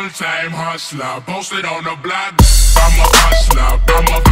full-time hustler, posted on the block. I'm a hustler, I'm a